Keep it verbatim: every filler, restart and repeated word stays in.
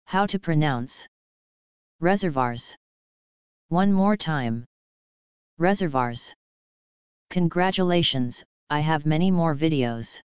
How to pronounce reservoirs. One more time. Reservoirs. Congratulations, I have many more videos.